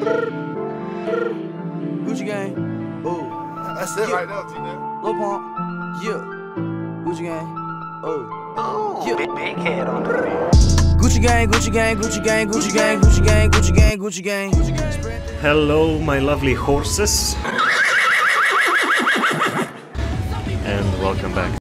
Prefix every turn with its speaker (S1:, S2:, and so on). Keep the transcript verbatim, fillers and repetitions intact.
S1: Gucci gang. Oh.
S2: That's it
S1: Yeah.
S2: right there, T-Net.
S1: Lil Pump. Yeah. Gucci gang. Oh. Yeah.
S3: Big, big head on the beat.
S1: Gucci gang, Gucci gang, Gucci gang, Gucci gang, Gucci gang, Gucci gang, Gucci gang.
S4: Hello, my lovely horses. And welcome back